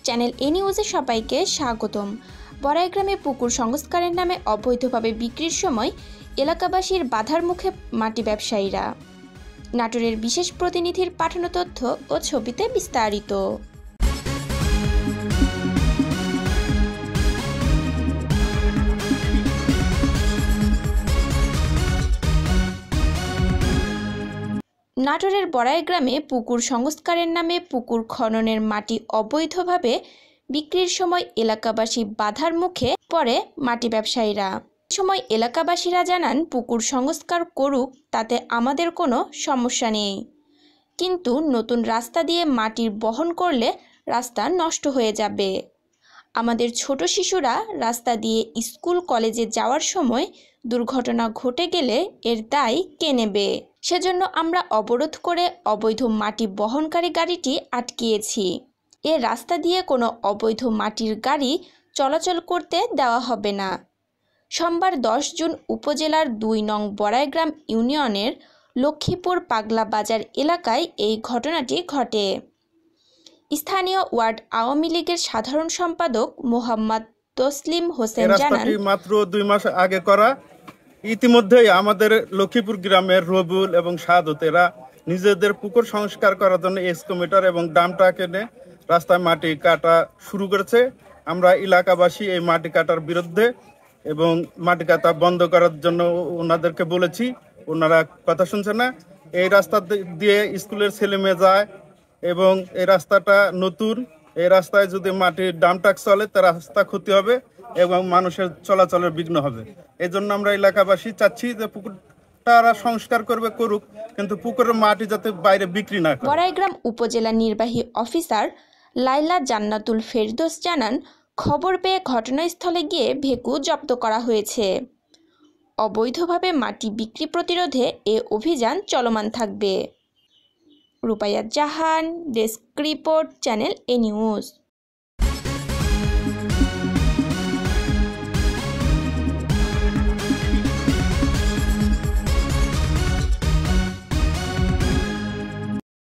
Channel এ নিউজে সবাইকে স্বাগতম। বড়াইগ্রামে পুকুর সংস্কারের নামে অবৈধভাবে বিক্রির সময় এলাকাবাসীর বাধার মুখে মাটি ব্যবসায়ীরা। নাটোরের বিশেষ প্রতিনিধির পাঠানো তথ্য ও ছবিতে বিস্তারিত। নাটোরের বড়াইগ্রামে পুকুর সংস্কারের নামে পুকুর খননের মাটি অবৈধভাবে বিক্রির সময় এলাকাবাসী বাধার মুখে পড়ে মাটি ব্যবসায়ীরা। সময় এলাকাবাসীরা জানান, পুকুর সংস্কার করুক, তাতে আমাদের কোনো সমস্যা নেই, কিন্তু নতুন রাস্তা দিয়ে মাটির বহন করলে রাস্তা নষ্ট হয়ে যাবে। আমাদের ছোট শিশুরা রাস্তা দিয়ে স্কুল কলেজে যাওয়ার সময় দুর্ঘটনা ঘটে গেলে এর দায় কে নেবে? সেজন্য আমরা অবরোধ করে অবৈধ মাটি বহনকারী গাড়িটি আটকিয়েছি। এ রাস্তা দিয়ে কোনো অবৈধ মাটির গাড়ি চলাচল করতে দেওয়া হবে না। সোমবার 10 জুন উপজেলার 2 নং বড়াইগ্রাম ইউনিয়নের লক্ষ্মীপুর পাগলা বাজার এলাকায় এই ঘটনাটি ঘটে। স্থানীয় ওয়ার্ড আওয়ামী লীগের সাধারণ সম্পাদক মোহাম্মদ তসলিম হোসেন জানান, মাত্র 2 মাস আগে করা। ইতিমধ্যেই আমাদের লক্ষ্মীপুর গ্রামের রবিউল এবং সাদতেরা নিজেদের পুকুর সংস্কার করার জন্য এক্সকাভেটর এবং ডাম ট্রাক এনে রাস্তায় মাটি কাটা শুরু করেছে। আমরা এলাকাবাসী এই মাটি কাটার বিরুদ্ধে এবং মাটি কাটা বন্ধ করার জন্য ওনাদেরকে বলেছি, ওনারা কথা শুনছে না। এই রাস্তা দিয়ে স্কুলের ছেলে মেয়ে যায় এবং এই রাস্তাটা নতুন। এই রাস্তায় যদি মাটির ডাম ট্রাক চলে তা রাস্তা ক্ষতি হবে এবং মানুষের চলাচলের বিঘ্ন হবে। এই জন্য আমরা এলাকাবাসী চাচ্ছি যে পুকুরটা সংস্কার করুক, কিন্তু পুকুরের মাটি যাতে বাইরে বিক্রি না করে। বড়াইগ্রাম উপজেলা নির্বাহী অফিসার লাইলা জান্নাতুল ফেরদৌস জানান, খবর পেয়ে ঘটনাস্থলে গিয়ে ভেকু জব্দ করা হয়েছে। অবৈধভাবে মাটি বিক্রি প্রতিরোধে এ অভিযান চলমান থাকবে। Rupaiya Jahan, desk report, channel A news.